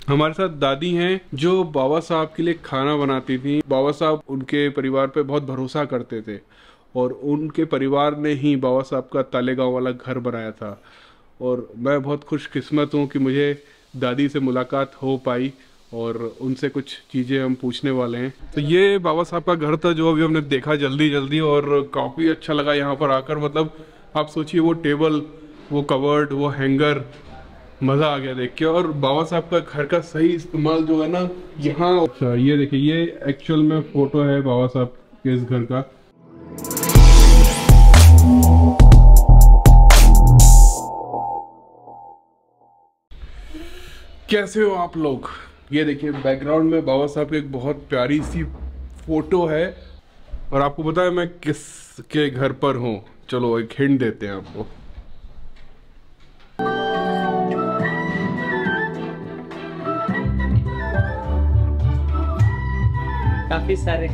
हमारे साथ दादी हैं जो बाबा साहब के लिए खाना बनाती थी। बाबा साहब उनके परिवार पे बहुत भरोसा करते थे और उनके परिवार ने ही बाबा साहब का तालेगांव वाला घर बनाया था। और मैं बहुत खुशकिस्मत हूँ कि मुझे दादी से मुलाकात हो पाई और उनसे कुछ चीज़ें हम पूछने वाले हैं। तो ये बाबा साहब का घर था जो अभी हमने देखा जल्दी जल्दी, और काफ़ी अच्छा लगा यहाँ पर आकर। मतलब आप सोचिए, वो टेबल, वो कवर्ड, वो हैंगर, मज़ा आ गया देख के। और बाबा साहब का घर का सही इस्तेमाल जो है ना यहाँ। अच्छा ये देखिए, ये एक्चुअल में फ़ोटो है बाबा साहब के इस घर का। कैसे हो आप लोग? ये देखिए बैकग्राउंड में बाबा साहब की एक बहुत प्यारी सी फोटो है। और आपको पता है मैं किस के घर पर हूँ? चलो एक हिंट देते हैं आपको। काफी सारे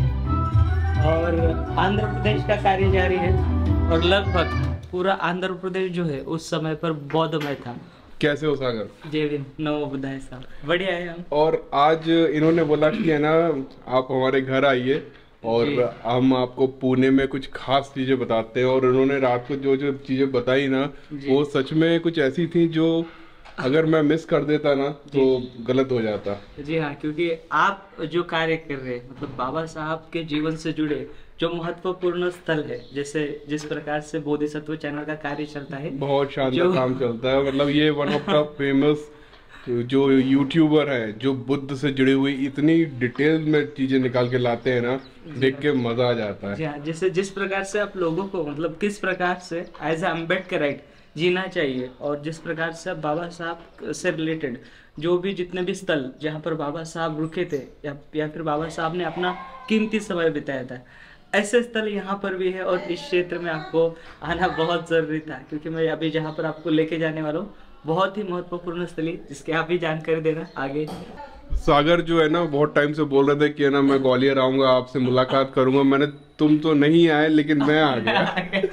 और आंध्र प्रदेश का कार्य जारी है और लगभग पूरा आंध्र प्रदेश जो है उस समय पर बौद्धमय था। कैसे हो सागर? जय भीम, नमो बुद्धाय साहब, बढ़िया है हम। और आज इन्होंने बोला कि है ना आप हमारे घर आइए और हम आपको पुणे में कुछ खास चीजें बताते हैं। और उन्होंने रात को जो जो चीजें बताई ना वो सच में कुछ ऐसी थी जो अगर मैं मिस कर देता ना तो गलत हो जाता। जी हाँ, क्योंकि आप जो कार्य कर रहे हैं मतलब बाबा साहब के जीवन से जुड़े जो महत्वपूर्ण स्थल है, जैसे जिस प्रकार से बोधिसत्व चैनल का कार्य चलता है, बहुत शानदार काम चलता है। मतलब ये वन ऑफ द फेमस जो यूट्यूबर है जो बुद्ध से जुड़ी हुई इतनी डिटेल में चीजें निकाल के लाते हैं ना, देख के मजा आ जाता है। जैसे जिस प्रकार से आप लोगों को मतलब किस प्रकार से एज ए अम्बेडकराइट जीना चाहिए और जिस प्रकार से बाबा साहब से रिलेटेड जो भी जितने भी स्थल जहाँ पर बाबा साहब रुके थे या फिर बाबा साहब ने अपना कीमती समय बिताया था, ऐसे स्थल यहाँ पर भी है। और इस क्षेत्र में आपको आना बहुत ज़रूरी था क्योंकि मैं अभी जहाँ पर आपको लेके जाने वाला हूँ बहुत ही महत्वपूर्ण स्थली जिसकी आप भी जानकारी देना आगे। सागर जो है ना बहुत टाइम से बोल रहे थे कि ना मैं ग्वालियर आऊँगा, आपसे मुलाकात करूँगा। मैंने तुम तो नहीं आए लेकिन मैं आ गया।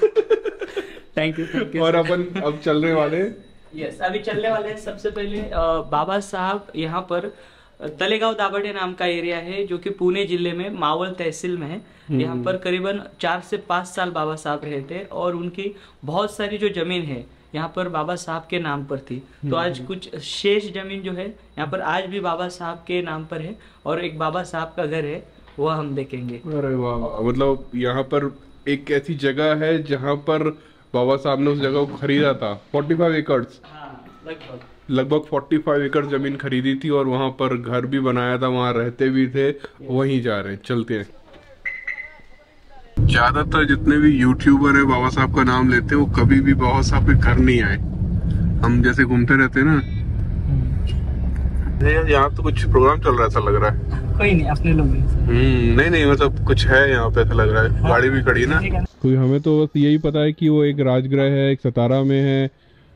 Thank you. और अपन अब चलने वाले अभी चलने वाले हैं। सबसे पहले बाबा साहब यहाँ पर तलेगांव दाभाडे नाम का एरिया है जो कि पुणे जिले में मावल तहसील में है। यहाँ पर करीबन 4 से 5 साल बाबा साहब रहे थे और उनकी बहुत सारी जो जमीन है यहाँ पर बाबा साहब के नाम पर थी। तो आज कुछ शेष जमीन जो है यहाँ पर आज भी बाबा साहब के नाम पर है और एक बाबा साहब का घर है, वह हम देखेंगे। अरे वाह, मतलब यहाँ पर एक ऐसी जगह है जहाँ पर बाबा साहब ने उस जगह को खरीदा था। 45 एकड़, लगभग 45 एकड़ जमीन खरीदी थी और वहाँ पर घर भी बनाया था, वहाँ रहते भी थे। वहीं जा रहे हैं, चलते हैं। ज्यादातर जितने भी यूट्यूबर है बाबा साहब का नाम लेते हैं वो कभी भी बाबा साहब के घर नहीं आए। हम जैसे घूमते रहते हैं ना, यहाँ तो कुछ प्रोग्राम चल रहा है ऐसा लग रहा है। कोई नहीं, अपने लोग नहीं मतलब कुछ है यहाँ पे ऐसा लग रहा है। गाड़ी भी खड़ी है ना। क्योंकि हमें तो बस यही पता है कि वो एक राजगृह है, एक सतारा में है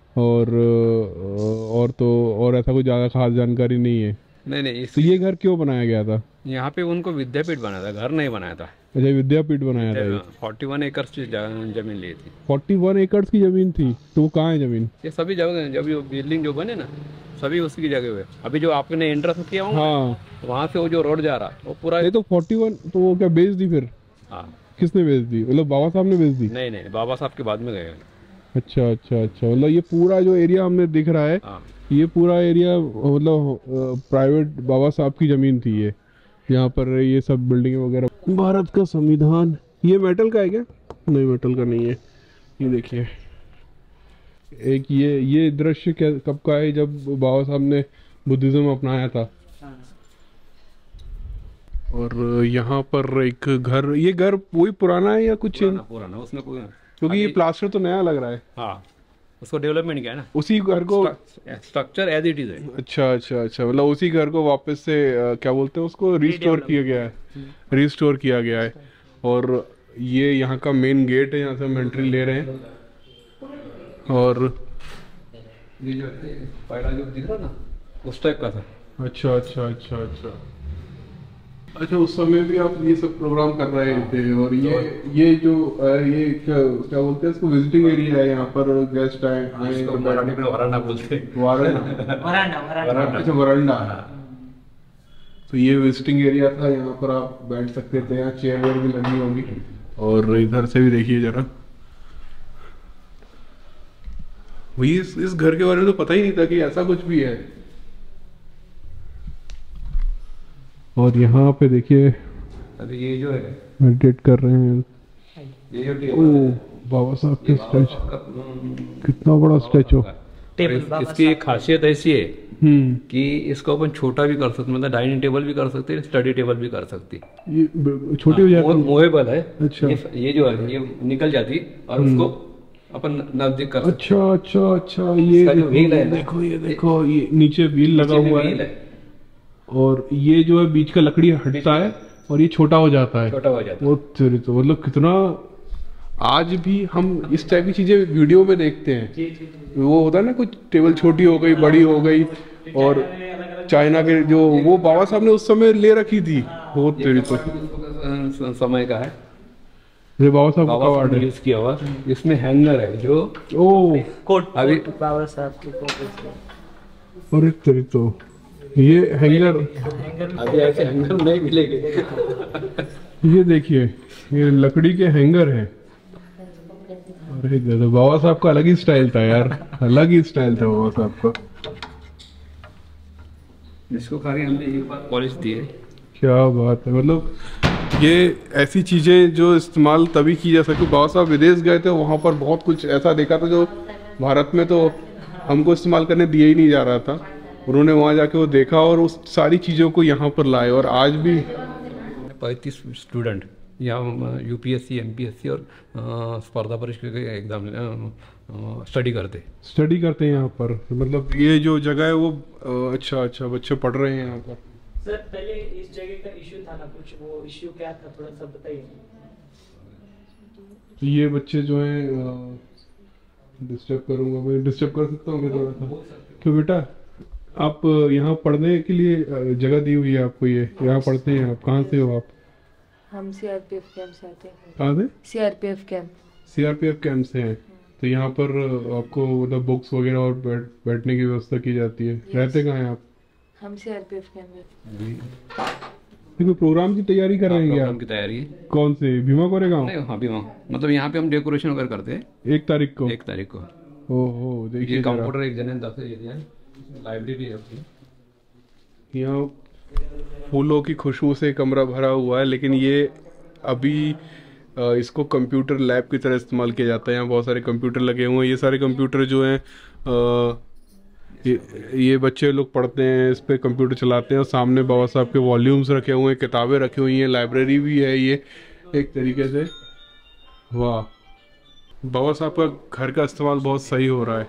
और ऐसा कुछ ज्यादा खास जानकारी नहीं है। नहीं तो ये घर क्यों बनाया गया था? यहाँ पे उनको विद्यापीठ बनाया था, घर नहीं बनाया था। अच्छा, विद्यापीठ बनाया था। 41 एकड़ की जमीन ली थी। 41 एकड़ की जमीन थी, तो वो कहाँ है जमीन? ये सभी जगह जब ये बिल्डिंग जो बने ना सभी उसकी जगह हुए। अभी जो आपने एंट्रेंस किया हाँ, वहाँ से वो जो रोड जा रहा वो पूरा। ये तो 41, तो वो क्या बेच दी फिर? हाँ। किसने बेच दी? मतलब बाबा साहब ने बेच दी? नहीं, बाबा साहब के बाद में गए। अच्छा, मतलब ये पूरा जो एरिया हमने दिख रहा है ये पूरा एरिया मतलब प्राइवेट बाबा साहब की जमीन थी। ये यहाँ पर ये सब बिल्डिंग वगैरह। भारत का संविधान ये मेटल का है क्या? नहीं, मेटल का नहीं है। ये देखिए एक ये दृश्य कब का है? जब बाबा साहब ने बुद्धिज्म अपनाया था। और यहाँ पर एक घर, ये घर वही पुराना है या कुछ? पुराना उसमें कोई, क्योंकि ये प्लास्टर तो नया लग रहा है। हाँ, उसको डेवलपमेंट किया ना, उसी घर को स्ट्रक्चर एज इट इज है। अच्छा, मतलब उसी घर को वापस से क्या बोलते हैं उसको, रिस्टोर किया गया है। और ये यहाँ का मेन गेट है, यहाँ से हम एंट्री ले रहे हैं। और ये जो पहला जो दिख रहा ना उस टाइप का था। अच्छा, उस समय भी आप ये सब प्रोग्राम कर रहे थे। और ये जो ये क्या बोलते हैं इसको, विजिटिंग एरिया है। यहाँ पर गेस्ट आए वरांडा बोलते हैं। वरांडा। अच्छा, वरांडा। तो ये विजिटिंग एरिया था, यहाँ पर आप बैठ सकते थे, यहाँ चेयर वेयर भी लगी होंगी। और इधर से भी देखिए जरा, वही इस घर के बारे में तो पता ही नहीं था कि ऐसा कुछ भी है। और यहाँ पे देखिए अभी ये जो है मेडिटेट कर रहे हैं, ये जो बाबा साहब के स्टैचू, कितना बड़ा स्टैचू। इसकी एक खासियत ऐसी है कि इसको अपन छोटा भी कर सकते, मतलब डाइनिंग टेबल भी कर सकते हैं, स्टडी टेबल भी कर सकते हैं। ये छोटी हो जाती है, मूवेबल है। अच्छा, ये जो है ये निकल जाती और उसको अपन नजदीक कर सकते। अच्छा, ये जो व्हील है, देखो ये नीचे व्हील लगा हुआ है, और ये जो है बीच का लकड़ी हटता है और ये छोटा हो जाता है। वो तेरी तो मतलब कितना, आज भी हम इस टाइप की चीजें वीडियो में देखते हैं। वो होता है ना, कुछ टेबल छोटी हो गई, बड़ी हो गई, और चाइना के जो वो बाबा साहब ने उस समय ले रखी थी, वो तेरी तो समय का है। ये बाबा साहब का अवार्ड है, यूज किया हुआ। इसमें हैंगर है जो कोट अभी बाबा साहब की फोटो। और एक तेरी तो ये हैंगर, अभी ऐसे हैंगर नहीं मिलेंगे। ये देखिए ये लकड़ी के हैंगर है। अरे दादा, बाबा साहब का अलग ही स्टाइल था यार, अलग ही स्टाइल था बाबा साहब का। इसको खाली हमने एक बार पॉलिश दी है। क्या बात है, मतलब ये ऐसी चीजें जो इस्तेमाल तभी की जा सकती। बाबा साहब विदेश गए थे, वहाँ पर बहुत कुछ ऐसा देखा था जो भारत में तो हमको इस्तेमाल करने दिया ही नहीं जा रहा था। उन्होंने वहाँ जाके वो देखा और उस सारी चीज़ों को यहाँ पर लाए, और आज भी 35 स्टूडेंट यहाँ यूपीएससी, एमपीएससी और स्पर्धा परीक्षा के एग्जाम स्टडी करते हैं यहाँ पर। मतलब ये जो जगह है वो अच्छा बच्चे पढ़ रहे हैं यहाँ पर। सर पहले इस जगह का इश्यू था ना कुछ, वो इश्यू क्या था थोड़ा सा बताइए। तो ये बच्चे जो हैं, डिस्टर्ब करूँगा मैं, डिस्टर्ब कर सकता हूँ थोड़ा सा? क्यों बेटा, आप यहाँ पढ़ने के लिए जगह दी हुई है आपको, ये यहाँ पढ़ते हैं आप? कहाँ से हो आप? हम सीआरपीएफ कैंप से आते हैं। कहाँ से? सीआरपीएफ कैंप से हैं। तो यहाँ पर आपको मतलब बुक्स वगैरह और बैठने की व्यवस्था की जाती है। रहते कहाँ हैं आप? हम सीआरपीएफ कैंप में। देखो प्रोग्राम की तैयारी कर रहे हैं क्या? प्रोग्राम की तैयारी कौन से, भीमा कोरेगांव? हाँ भीमा, मतलब यहाँ पे हम डेकोरेशन वगैरह करते हैं 1 तारीख को। 1 तारीख को। ओहो, देखिए कंप्यूटर एक जने 10 एरिया, लाइब्रेरी है अपनी। यहाँ फूलों की खुशबू से कमरा भरा हुआ है, लेकिन ये अभी इसको कंप्यूटर लैब की तरह इस्तेमाल किया जाता है। यहाँ बहुत सारे कंप्यूटर लगे हुए हैं। ये सारे कंप्यूटर जो हैं ये बच्चे लोग पढ़ते हैं, इस पे कंप्यूटर चलाते हैं। और सामने बाबा साहब के वॉल्यूम्स रखे हुए हैं, किताबें रखी हुई हैं, लाइब्रेरी भी है ये एक तरीके से। वाह, बाबा साहब का घर का इस्तेमाल बहुत सही हो रहा है।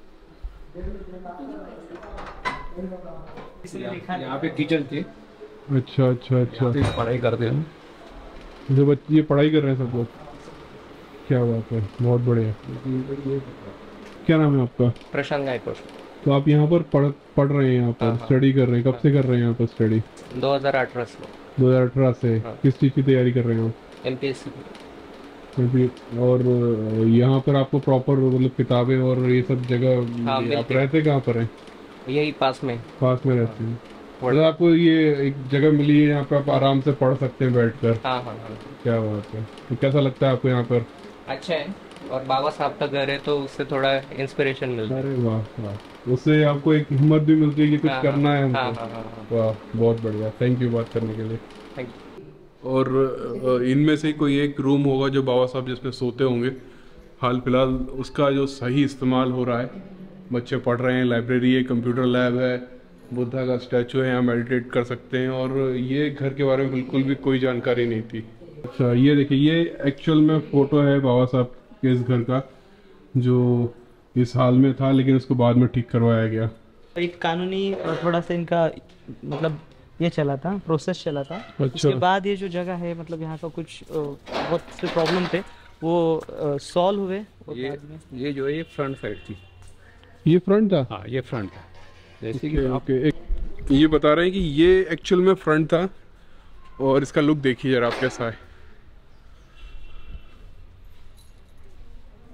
यहाँ पे किचन थी। अच्छा पढ़ाई करते हैं जो बच्चे, ये पढ़ाई कर रहे हैं सब लोग। क्या बात है, बहुत बढ़िया। क्या नाम है आपका? प्रशांत गायकवाड़। तो आप यहाँ पर पढ़ रहे हैं, यहाँ पर स्टडी कर रहे हैं? कब से कर रहे हैं यहाँ पर स्टडी? 2018 से। 2018 से। किस चीज़ की तैयारी कर रहे हैं आप? एमपीएससी। और यहाँ पर आपको प्रॉपर मतलब किताबें और ये सब जगह, आप रहते कहाँ पर हैं? यही पास में रहते हैं। मतलब आपको ये एक जगह मिली है यहाँ पे आप आराम से पढ़ सकते हैं बैठकर? हाँ। क्या बात है। तो कैसा लगता है आपको यहाँ पर? अच्छा है, और बाबा साहब का घर है तो उससे थोड़ा इंस्पिरेशन मिलता है। अरे वाह, उससे आपको एक हिम्मत भी मिलती है कि कुछ करना है हमको। वाह, बहुत बढ़िया, थैंक यू बात करने के लिए। Thank you. और इनमें से कोई एक रूम होगा जो बाबा साहब जिसमें सोते होंगे, हाल फिलहाल उसका जो सही इस्तेमाल हो रहा है। बच्चे पढ़ रहे हैं, लाइब्रेरी है, कंप्यूटर लैब है, बुद्धा का स्टैचू है, यहाँ मेडिटेट कर सकते हैं। और ये घर के बारे में बिल्कुल भी कोई जानकारी नहीं थी। अच्छा, ये देखिए, ये एक्चुअल में फ़ोटो है बाबा साहब के इस घर का, जो इस हाल में था, लेकिन उसको बाद में ठीक करवाया गया। एक कानूनी थोड़ा सा इनका मतलब ये चला था, प्रोसेस चला था। अच्छा। उसके बाद ये जो जगह है, मतलब यहाँ का कुछ बहुत से प्रॉब्लम थे, वो सॉल्व हुए। ये जो है ये फ्रंट साइड थी। ये फ्रंट था? हाँ, ये फ्रंट था। जैसे कि ये बता रहे हैं कि ये एक्चुअल में फ्रंट था, और इसका लुक देखिए जरा आप कैसा है।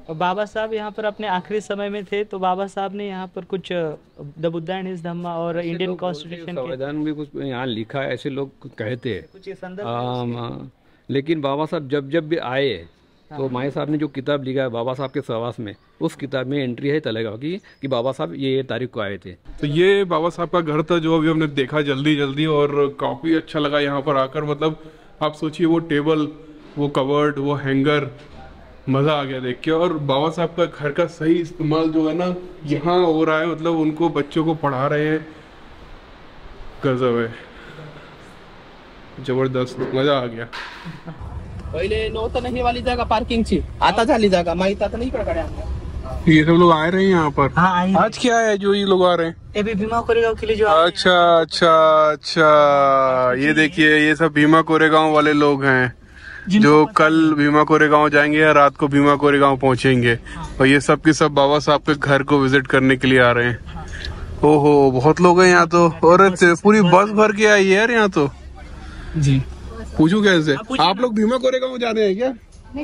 बाबा साहब यहाँ पर अपने आखिरी समय में थे, तो बाबा साहब ने यहाँ पर कुछ the Buddha and his Dhamma और इंडियन कॉन्स्टिट्यूशन संविधान में कुछ यहाँ लिखा है, ऐसे लोग कहते हैं कुछ संदर्भ। लेकिन बाबा साहब जब भी आए तो माई साहब ने जो किताब लिखा है बाबा साहब के सहवास में, उस किताब में एंट्री है तलेगांव की कि बाबा साहब ये तारीख को आए थे। तो ये बाबा साहब का घर था जो अभी हमने देखा जल्दी, और काफ़ी अच्छा लगा यहाँ पर आकर। मतलब आप सोचिए वो टेबल, वो कवर्ड, वो हैंगर, मज़ा आ गया देख के। और बाबा साहब का घर का सही इस्तेमाल जो है ना यहाँ हो रहा है, मतलब उनको बच्चों को पढ़ा रहे हैं, गजब है, जबरदस्त, मज़ा आ गया। पहिले नव्हतं नाही वाली जागा पार्किंगची, आता झाली जागा, माहित आता नाही इकडे ये सब लोग आए रहे हैं यहाँ पर। हाँ, आज क्या है जो ये लोग आ रहे हैं? ये भी भीमा कोरेगांव के लिए जो अच्छा, ये देखिए ये सब भीमा कोरेगांव वाले लोग हैं जो कल भीमा कोरेगांव जाएंगे या रात को भीमा कोरेगांव पहुंचेंगे। और ये सब के सब बाबा साहब के घर को विजिट करने के लिए आ रहे हैं। ओहो, बहुत लोग हैं यहाँ तो, और पूरी बस भर के आई है यार यहाँ तो जी। पूछू कैसे, आप लोग भीमा कोरेगांव जा रहे हैं क्या?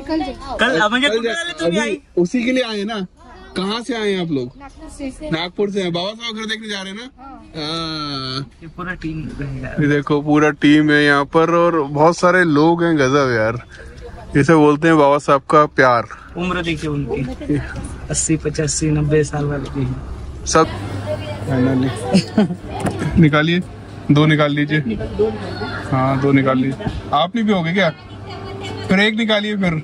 कल उसी के लिए आए ना? कहाँ से आए हैं आप लोग? नागपुर से हैं। बाबा साहब घर देखने जा रहे हैं ना? ये पूरा टीम ये देखो पूरा टीम है यहाँ पर, और बहुत सारे लोग हैं, गजब यार। इसे बोलते हैं बाबा साहब का प्यार। उम्र देखिए उनकी 80, 85, 90 साल वाले सब। निकालिए, 2 निकाल लीजिए। हाँ 2 निकाल लीजिए। आप नहीं पियोगे क्या? फिर 1 निकालिए फिर।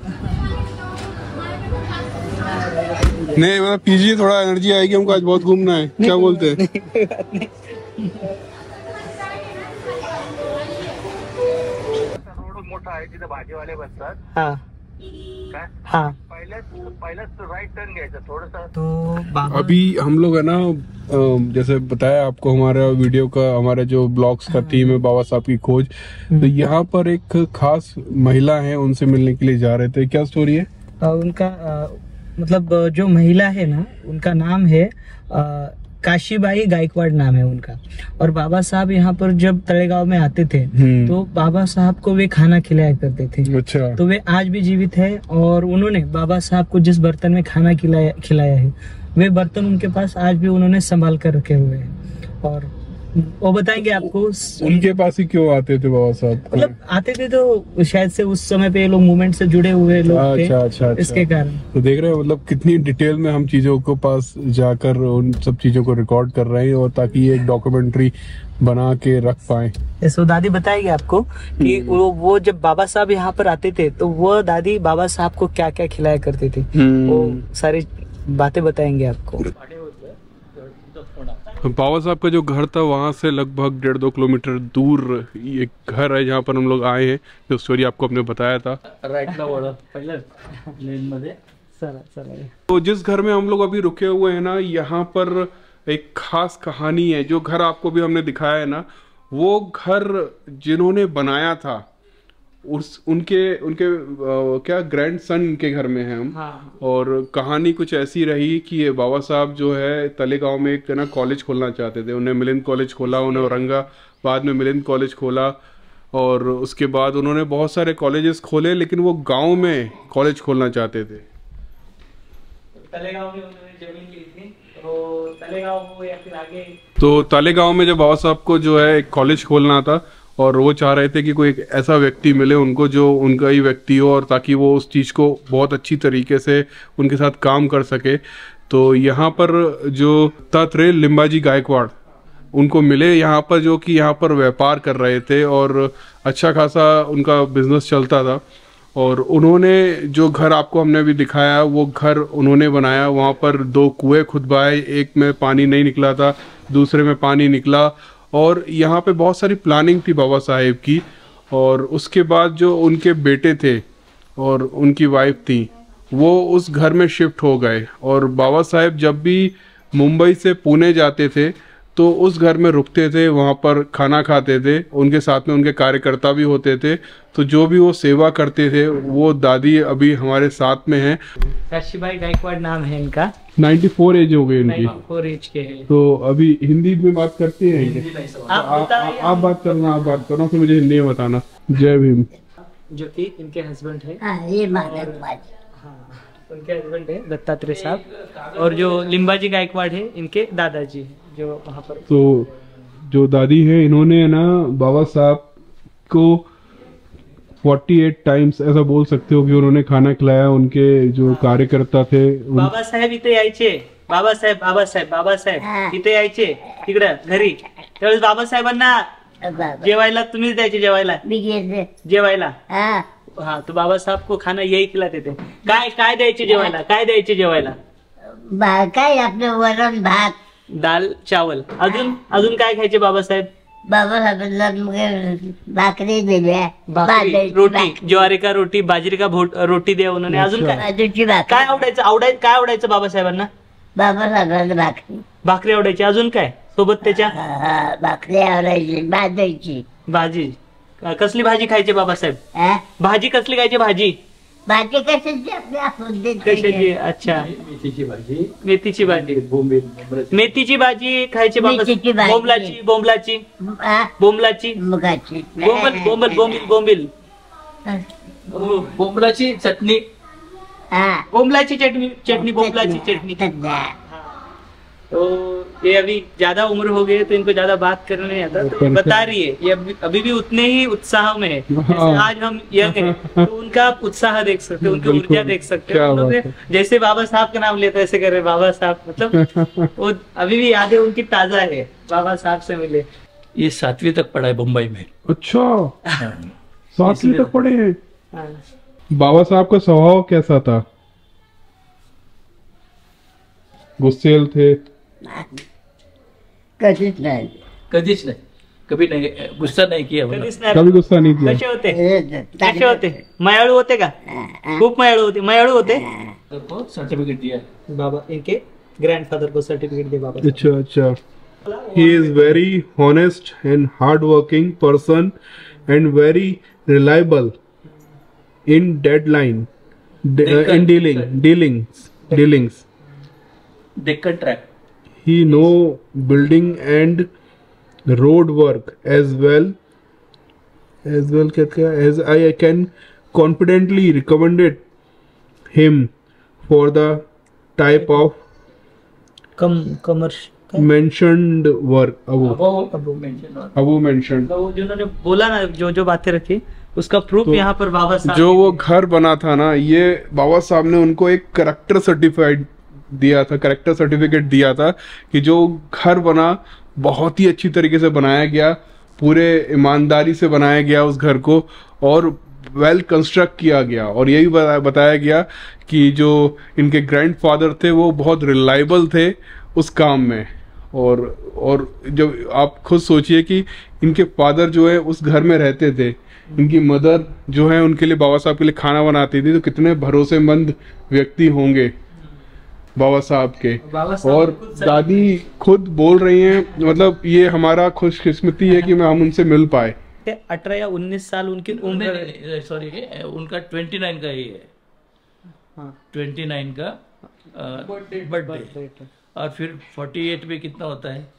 नहीं मतलब पीजिए, थोड़ा एनर्जी आएगी हमको, आज बहुत घूमना है। क्या बोलते हैं? रोड मोठा आहे, तिथे भाजीवाले बसतात। हाँ हाँ, पहिल्याच राइट टर्न घ्यायचा थोड़ा। तो अभी हम लोग है ना, जैसे बताया आपको हमारा वीडियो का, हमारे जो ब्लॉग्स का थीम है बाबा साहब की खोज, तो यहाँ पर एक खास महिला है, उनसे मिलने के लिए जा रहे थे। क्या स्टोरी है उनका? मतलब जो महिला है ना, उनका नाम है काशीबाई गायकवाड़ नाम है उनका। और बाबा साहब यहाँ पर जब तलेगांव में आते थे तो बाबा साहब को वे खाना खिलाया करते थे। अच्छा। तो वे आज भी जीवित है, और उन्होंने बाबा साहब को जिस बर्तन में खाना खिलाया है, वे बर्तन उनके पास आज भी उन्होंने संभाल कर रखे हुए हैं। और वो बताएंगे आपको उनके पास ही क्यों आते थे बाबा साहब? मतलब आते थे तो शायद से उस समय पे लोग मूवमेंट से जुड़े हुए लोग थे। अच्छा। इसके कारण तो देख रहे हैं मतलब कितनी डिटेल में हम चीजों को पास जाकर उन सब चीजों को रिकॉर्ड कर रहे हैं, और ताकि ये एक डॉक्यूमेंट्री बना के रख पाए। तो दादी बताएगी आपको कि वो जब बाबा साहब यहाँ पर आते थे तो वो दादी बाबा साहब को क्या क्या खिलाया करती थी, वो सारी बातें बताएंगे आपको। बाबा साहब का जो घर था वहाँ से लगभग 1.5-2 किलोमीटर दूर एक घर है जहाँ पर हम लोग आए हैं, जो स्टोरी आपको हमने बताया था। तो जिस घर में हम लोग अभी रुके हुए हैं ना, यहाँ पर एक खास कहानी है। जो घर आपको भी हमने दिखाया है ना, वो घर जिन्होंने बनाया था उनके क्या ग्रैंडसन के घर में हैं हम। हाँ। और कहानी कुछ ऐसी रही कि ये बाबा साहब जो है तलेगांव में एक ना कॉलेज खोलना चाहते थे। उन्हें मिलिंद कॉलेज खोला, उन्हें औरंगाबाद में मिलिंद कॉलेज खोला, और उसके बाद उन्होंने बहुत सारे कॉलेजेस खोले, लेकिन वो गांव में कॉलेज खोलना चाहते थे। तलेगांव में उन्होंने जमीन ली थी, तो तलेगांव या फिर आगे, तो तलेगांव में जब बाबा साहब को जो है एक कॉलेज खोलना था, और वो चाह रहे थे कि कोई एक ऐसा व्यक्ति मिले उनको जो उनका ही व्यक्ति हो, और ताकि वो उस चीज़ को बहुत अच्छी तरीके से उनके साथ काम कर सके। तो यहाँ पर जो दत्तात्रेय लिम्बाजी गायकवाड़ उनको मिले यहाँ पर, जो कि यहाँ पर व्यापार कर रहे थे और अच्छा खासा उनका बिजनेस चलता था। और उन्होंने जो घर आपको हमने अभी दिखाया, वो घर उन्होंने बनाया। वहाँ पर 2 कुएँ खुदवाए, एक में पानी नहीं निकला था, दूसरे में पानी निकला। और यहाँ पे बहुत सारी प्लानिंग थी बाबा साहेब की। और उसके बाद जो उनके बेटे थे और उनकी वाइफ थी, वो उस घर में शिफ्ट हो गए। और बाबा साहेब जब भी मुंबई से पुणे जाते थे तो उस घर में रुकते थे, वहाँ पर खाना खाते थे, उनके साथ में उनके कार्यकर्ता भी होते थे। तो जो भी वो सेवा करते थे, वो दादी अभी हमारे साथ में हैं। काशीबाई गायकवाड़ नाम है इनका। 94 एज हो गई उनकी। 94 एज के हैं। तो अभी हिंदी में बात करते हैं। आप बात करना, आप बात करना, फिर मुझे हिंदी में बताना। जय भीम। जो कि इनके हस्बैंड है। ये मानक उनके हस्बैंड है दत्तात्रेय साहब, और जो लिम्बाजी गायकवाड़ है इनके दादाजी जो वहाँ पर। तो जो दादी है इन्होंने ना बाबा साहब को 48 टाइम्स ऐसा बोल सकते हो कि उन्होंने खाना खिलाया। उनके जो कार्यकर्ता थे बाबासाहेब इथे यायचे, बाबासाहेब इथे यायचे तिकडं घरी, त्यावेळेस बाबासाहेबांना जेवायला तुम्हीच द्यायचे, जेवायला हाँ। तो बाबा साहब को खाना यही खिलाते थे। काय द्यायचे जेवायला, काय द्यायचे जेवायला? काय आपलं वरण भात दाल चावल। अजून काय खायचे बाबासाहेब? बाबासाहेबांना भाकरी दिल्या, रोटी, ज्वारी का रोटी, बाजरी का रोटी दिया उन्होंने। अजून काय आवडायचं बाबासाहेबांना? बाबासाहेबांना भाकरी आवडायची। अजून काय सोबत त्याच्या? भाकरी आवडायची, भाजायची भाजी। कसली भाजी खायची बाबासाहेब? भाजी कसली खायची? भाजी कशाची कशाची? अच्छा, मेथीची भाजी, मेथीची भाजी खायची बाबासाहेब। बोंबलाची मुगाची बोंबलाची चटणी, बोंबलाची चटणी। तो ये अभी ज्यादा उम्र हो गई है तो इनको ज्यादा बात करने नहीं आता, तो ये बता रही है ये अभी भी उतने ही उत्साह में है जैसे आज हम यंग हैं, तो उनका उत्साह देख सकते हैं, उनकी ऊर्जा देख सकते हैं। उन्होंने जैसे बाबा साहब का नाम लेते ऐसे कर रहे बाबा साहब, मतलब वो अभी भी यादें उनकी ताजा है, बाबा साहब से मिले। ये 7वीं तक पढ़ा है मुंबई में। अच्छा, 7वीं तक पढ़े हैं। बाबा साहब का स्वभाव कैसा था? गुस्सेल थे? कधीच नाही, कभी नहीं गुस्सा नहीं किया, कभी गुस्सा नहीं किया। कसे होते? मायाळू होते का? खूप मायाळू होते। सर्टिफिकेट दिया बाबा इनके ग्रैंडफादर को सर्टिफिकेट दिया बाबा। अच्छा। He is very honest and hardworking person and very reliable in deadline, in dealings. Deccan track. He know building and road work as well as I can confidently recommend him for the type of commercial mentioned work above mentioned। तो जिन्होंने बोला ना जो बातें रखी उसका proof तो यहाँ पर बाबा साहब, जो वो घर बना था ना, ये बाबा साहब ने उनको एक करेक्टर सर्टिफिकेट दिया था कि जो घर बना बहुत ही अच्छी तरीके से बनाया गया, पूरे ईमानदारी से बनाया गया उस घर को, और वेल कंस्ट्रक्ट किया गया। और यही बताया गया कि जो इनके ग्रैंडफादर थे वो बहुत रिलायबल थे उस काम में। और जब आप खुद सोचिए कि इनके फादर जो है उस घर में रहते थे, इनकी मदर जो है उनके लिए, बाबा साहब के लिए खाना बनाती थी, तो कितने भरोसेमंद व्यक्ति होंगे बाबा साहब के। और दादी खुद बोल रही हैं, मतलब ये हमारा खुशकिस्मती है कि हम उनसे मिल पाए। 18 या 19 साल उनकी उम्र, सॉरी उनका 29 का ही है। 29 का बर्थडे, और फिर 48 में कितना होता है?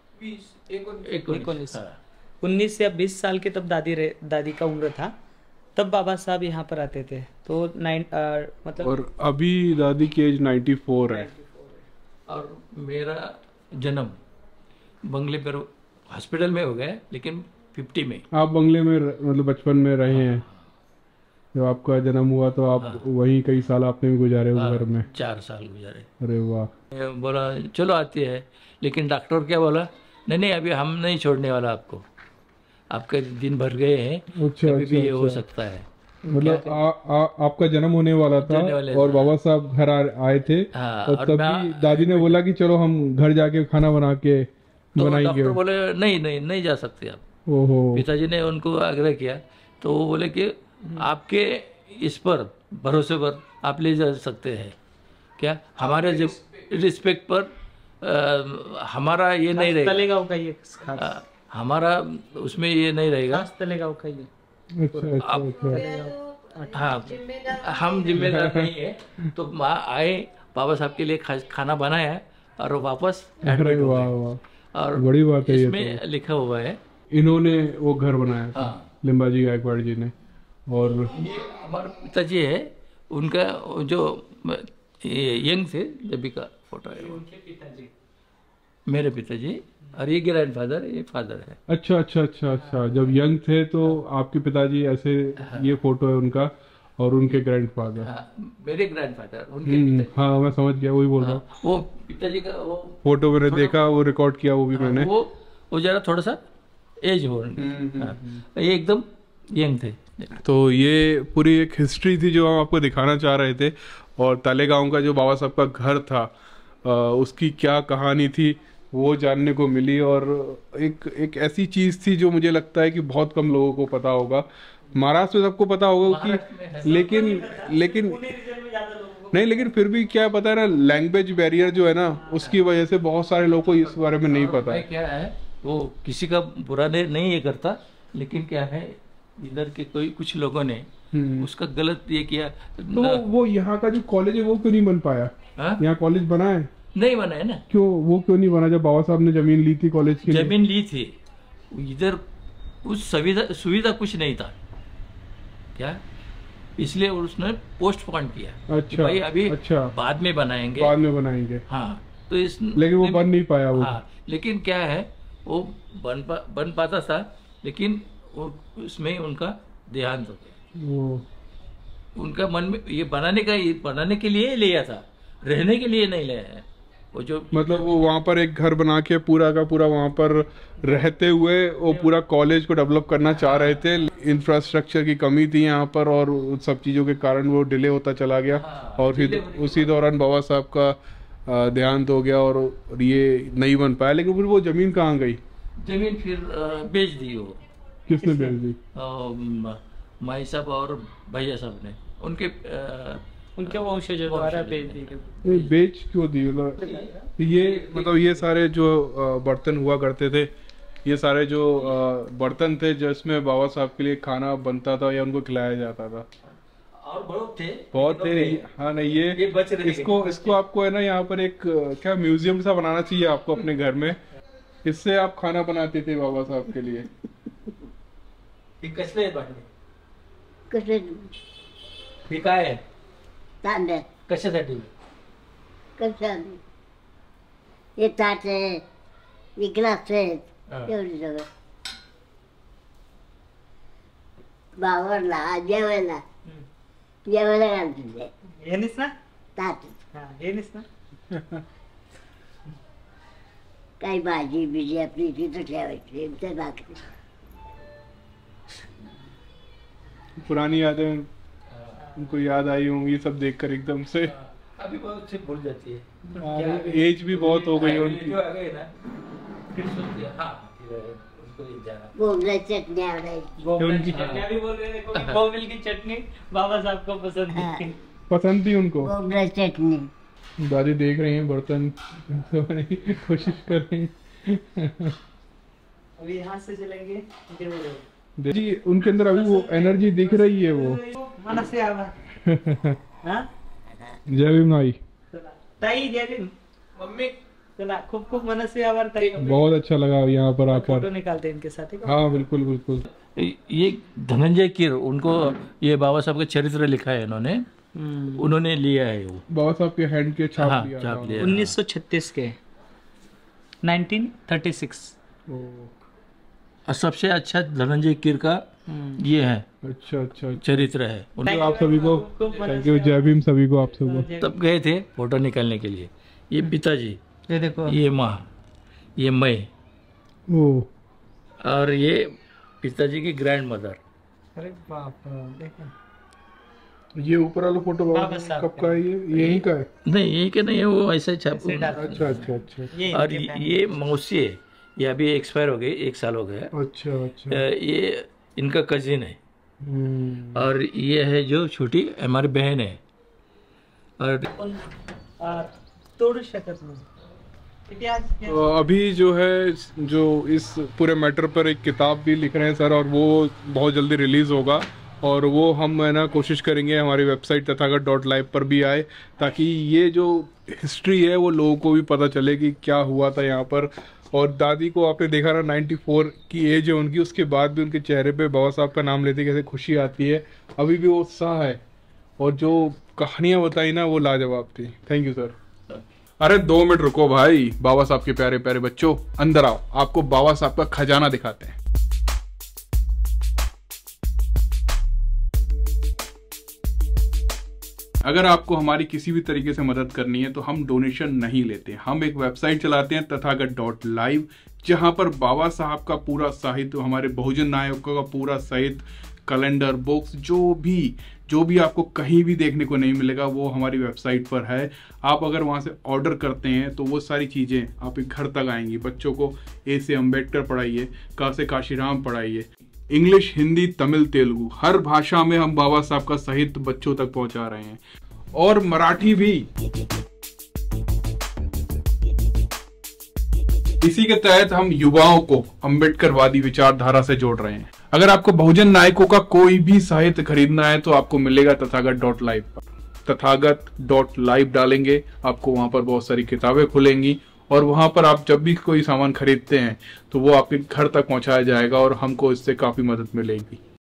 19 या 20 साल के तब दादी का उम्र था, तब बाबा साहब यहाँ पर आते थे। तो मतलब और अभी दादी की एज 94 है। और मेरा जन्म बंगले पर हॉस्पिटल में हो गया, लेकिन 50 में। आप बंगले में मतलब बचपन में रहे हैं? जब आपका जन्म हुआ तो आप वहीं कई साल आपने भी गुजारे उस घर में? 4 साल गुजारे। अरे वाह। बोला चलो आती है, लेकिन डॉक्टर क्या बोला, नहीं अभी हम नहीं छोड़ने वाला आपको, आपके दिन भर गए हैं, कभी भी ये हो सकता है। मतलब आपका जन्म होने वाला था और बाबा साहब घर आए थे, और तभी दादी ने बोला कि चलो हम घर जाके खाना बना के बनाएंगे। डॉक्टर बोले नहीं जा सकते आप। ओहो। पिताजी ने उनको आग्रह किया, तो वो बोले कि आपके इस पर भरोसे पर आप ले जा सकते हैं क्या, हमारे जो रिस्पेक्ट पर हमारा ये नहीं रहेगा, हमारा उसमें ये नहीं रहेगा। अच्छा। हाँ, हम जिम्मेदार नहीं है। तो माँ आए, बाबा साहब के लिए खाना बनाया और वापस एडमिट हो गए। और बड़ी बात है, इसमें लिखा हुआ है इन्होंने वो घर बनाया था, लिम्बाजी गायकवाड़ जी ने। और ये हमारे पिताजी है, उनका जो यंग थे जब भी का फोटो है। उनके पिताजी, मेरे पिताजी, और ये ग्रैंडफादर, ये फादर है। अच्छा अच्छा अच्छा अच्छा, जब यंग थे तो आपके पिताजी ऐसे, ये फोटो है उनका, और उनके ग्रैंडफादर। हाँ, मेरे ग्रैंडफादर, उनके पिताजी। हाँ मैं समझ गया, वही बोल रहा हूँ। वो पिताजी का वो फोटो मैंने देखा, वो रिकॉर्ड किया वो भी मैंने। वो जरा थोड़ा सा एज हो, ये एकदम यंग थे। तो ये पूरी एक हिस्ट्री थी जो हम आपको दिखाना चाह रहे थे। और तालेगांव का जो बाबा साहब का घर था, उसकी क्या कहानी थी वो जानने को मिली। और एक ऐसी चीज़ थी जो मुझे लगता है कि बहुत कम लोगों को पता होगा। महाराष्ट्र में सबको पता होगा कि, लेकिन नहीं, लेकिन फिर भी क्या पता है ना, लैंग्वेज बैरियर जो है ना, उसकी वजह से बहुत सारे लोगों को इस बारे में नहीं पता। क्या है, वो किसी का बुरा नहीं ये करता, लेकिन क्या है, इधर के कुछ लोगों ने उसका गलत ये किया। तो वो यहाँ का जो कॉलेज है वो क्यों नहीं बन पाया? यहाँ कॉलेज बना है? नहीं बना है ना। क्यों, वो क्यों नहीं बना? जब बाबा साहब ने जमीन ली थी कॉलेज की, जमीन ली थी, इधर उस सुविधा कुछ नहीं था क्या, इसलिए उसने पोस्टपोन किया। अच्छा, भाई अभी अच्छा, बाद में बनाएंगे। हाँ, तो लेकिन वो बन नहीं पाया वो। हाँ, लेकिन क्या है, वो बन पाता था, लेकिन उसमें उनका देहांत हो गया। उनका मन में ये बनाने के लिए लिया था, रहने के लिए नहीं लिया है। वो जो मतलब वो वहाँ पर एक घर बना के पूरा का पूरा वहाँ पर रहते हुए वो पूरा कॉलेज को डेवलप करना चाह रहे थे। इंफ्रास्ट्रक्चर की कमी थी यहाँ पर, और उन सब चीज़ों के कारण वो डिले होता चला गया। और फिर उसी दौरान बाबा साहब का देहांत हो गया और ये नहीं बन पाया। लेकिन फिर वो जमीन कहाँ गई? जमीन फिर बेच दी। वो किसने बेच दी? माई साहब और भैया साहब ने, उनके वंशजों द्वारा बेच दी। बेच क्यों दी? मतलब ये सारे जो बर्तन हुआ करते थे, ये सारे जो बर्तन थे जिसमें बाबा साहब के लिए खाना बनता था या उनको खिलाया जाता था, और बहुत थे। हाँ नहीं, ये बच रहे। इसको आपको है ना यहाँ पर एक क्या म्यूजियम सा बनाना चाहिए आपको अपने घर में। इससे आप खाना बनाते थे बाबा साहब के लिए। काय तांबे कशासाठी? हे ताट आहे, हे ग्लास आहेत, एवढी सगळं बावरला जेवायला घालते हेनीच ना ताट. हेनीच ना. काही भाजी बिजी आपली तिथं ठेवायची, त्या भाकरी. पुरानी यादें उनको याद आई होंगी ये सब देखकर एकदम से। अभी बहुत से भूल जाती है, एज भी बहुत हो गई उनकी। जो आ गए ना, फिर सोचती है, हाँ उसको जाना। बोंबला चटनी आवडायची. भी बोल रहे हैं, बोंबिल की चटनी बाबा साहब को पसंद थी उनको। बोंबला चटनी. दादी देख रही हैं बर्तन कोशिश कर रही हैं। अभी यहाँ से चलेंगे जी, उनके अंदर अभी वो एनर्जी दिख रही है। वो मनसे आवा. जय भीम नाई. ताई जय भीम. मम्मी चला, खूब खूब मनसे आभार ताई. बहुत अच्छा लगा यहाँ पर आकर. फोटो निकालते हैं इनके साथ. हाँ बिल्कुल बिल्कुल. ये धनंजय कीर, उनको ये बाबा साहब का चरित्र लिखा है इन्होंने, उन्होंने लिया है वो बाबा साहब के हैंड के छाप. हाँ, लिया 1936 के 1936. सबसे अच्छा धनंजय कीर का ये है. अच्छा चरित्र है. आप सभी को थैंक यू. जय भीम सभी को, आप सबको. तब गए थे फोटो निकालने के लिए. ये पिताजी, ये देखो, ये माँ, ये मैं, और ये पिताजी की ग्रैंड मदर. अरे बाप रे. ये ऊपर वाला फोटो बाबा कब का है? ये यही का है? नहीं, यही का नहीं है, वो ऐसा छाप. अच्छा. और ये मौसी है, ये अभी एक्सपायर हो गई, 1 साल हो गया. अच्छा. ये इनका कजिन है. और ये है जो छोटी हमारी बहन है. और तोड़ शकत नहीं. अभी जो है, जो इस पूरे मैटर पर एक किताब भी लिख रहे हैं सर, और वो बहुत जल्दी रिलीज होगा. और वो हम है ना कोशिश करेंगे हमारी वेबसाइट तथागत.live पर भी आए, ताकि ये जो हिस्ट्री है वो लोगों को भी पता चले कि क्या हुआ था यहाँ पर. और दादी को आपने देखा ना, 94 की एज है उनकी, उसके बाद भी उनके चेहरे पे बाबा साहब का नाम लेते कैसे खुशी आती है. अभी भी वो उत्साह है. और जो कहानियां बताई ना, वो लाजवाब थी। Thank you sir. अरे 2 मिनट रुको भाई, बाबा साहब के प्यारे प्यारे बच्चों, अंदर आओ, आपको बाबा साहब का खजाना दिखाते हैं। अगर आपको हमारी किसी भी तरीके से मदद करनी है तो हम डोनेशन नहीं लेते। हम एक वेबसाइट चलाते हैं तथागत.live, जहां पर बाबा साहब का पूरा साहित्य, हमारे बहुजन नायकों का पूरा साहित्य, कैलेंडर, बुक्स, जो भी आपको कहीं भी देखने को नहीं मिलेगा वो हमारी वेबसाइट पर है। आप अगर वहां से ऑर्डर करते हैं तो वो सारी चीज़ें आपके घर तक आएंगी। बच्चों को ए से अम्बेडकर पढ़ाइए, का से काशीराम पढ़ाइए, इंग्लिश, हिंदी, तमिल, तेलुगु, हर भाषा में हम बाबा साहब का साहित्य बच्चों तक पहुंचा रहे हैं, और मराठी भी। इसी के तहत हम युवाओं को अम्बेडकरवादी विचारधारा से जोड़ रहे हैं। अगर आपको बहुजन नायकों का कोई भी साहित्य खरीदना है तो आपको मिलेगा तथागत.live पर। तथागत.live डालेंगे, आपको वहां पर बहुत सारी किताबें खुलेंगी, और वहां पर आप जब भी कोई सामान खरीदते हैं तो वो आपके घर तक पहुंचाया जाएगा और हमको इससे काफी मदद मिलेगी।